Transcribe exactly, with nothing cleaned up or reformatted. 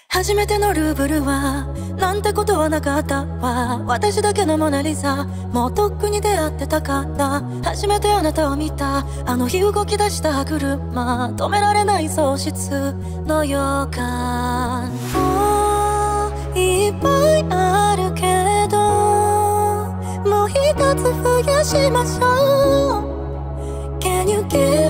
初めてのルーブルはなんてことはなかったわ。私だけのモナリザ、もうとっくに出会ってたから。初めてあなたを見たあの日動き出した車、止められない喪失の予感。もういっぱいあるけどもう一つ増やしましょう。 Can you give